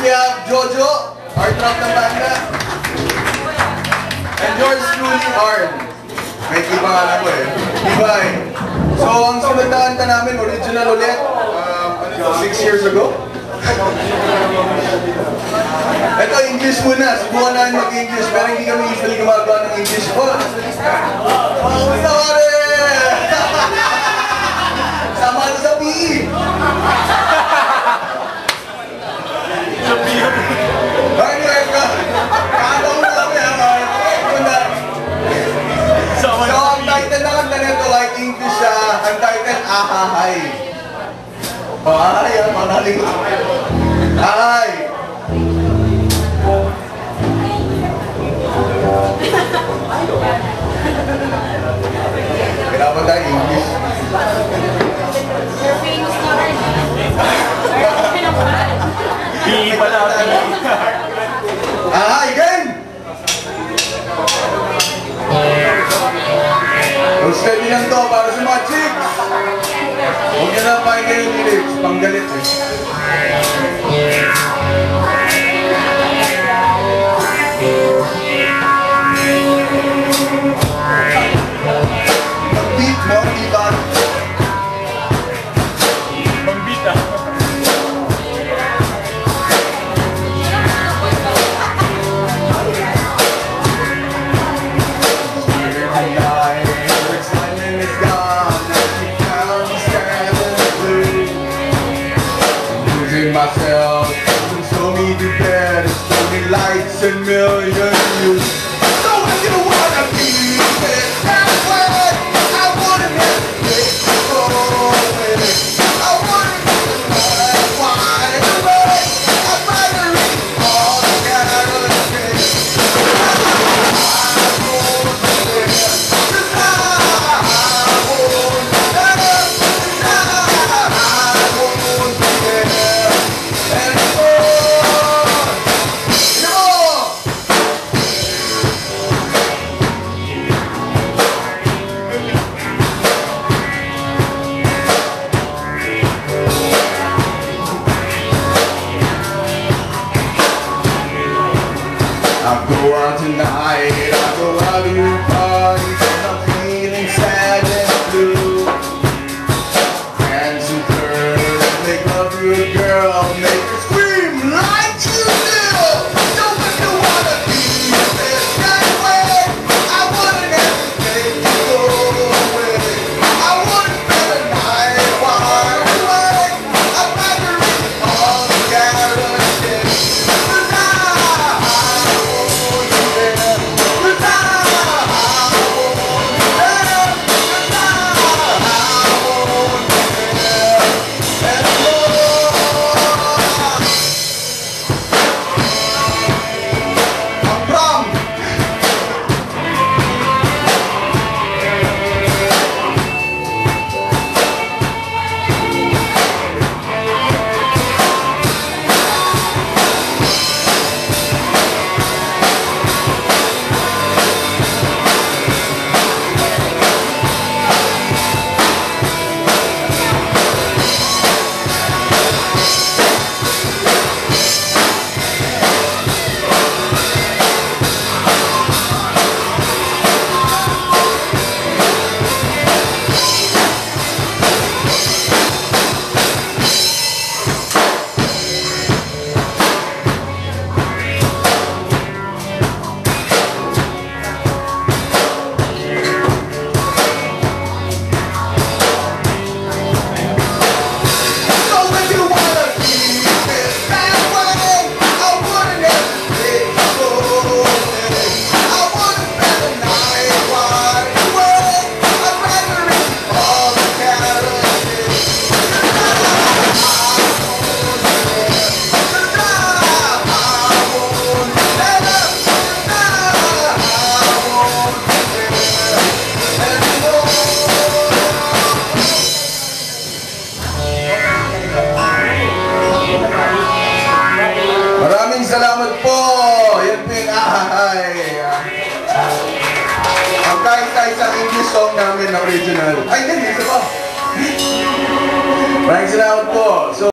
we have Jojo, our drop ng banda. And yours truly, Arn. May pangalan ko eh. T.B.A.I. So, ang sunod na kanta namin, original ulit. 6 years ago. Ito, English muna. Subukan namin mag-English, pero hindi kami usually gumagawa ng English. Sorry! Sama na sa P.A.I. Sa P.A.I. Anyway, kakataw na kami ha. So, ang title na kanta nito ay English siya. Ang title, Ahahay. Ahahay, manaling. Ahahay. Kailangan tayo English. You're famous na rin. P.A.I. pala. Ahahay, again! Steady lang to para sa mga chicks. Huwag nyo na pakinggan yung lyrics, panggalit eh. Beat mo, iba. Pang-beat ah. Myself, show me the bed, show me lights and million views. So if you wanna be that way, I wanna make it go away. I wanna be the wide away. I'd rather read all the galaxies. I'll go out tonight, I'll go out to your parties, and I'm feeling sad and blue. Hands and curves, make love to a girl, make her scream like you do. So if you wanna be this that way, I wanna never take you away. I wanna spend the night wide awake. I'd rather read all the galaxies. Salamat po! Yan po yung Ahahay. Ang kahit-kahit English song namin na original. Ay, hindi, isa pa. Maraming salamat po. So,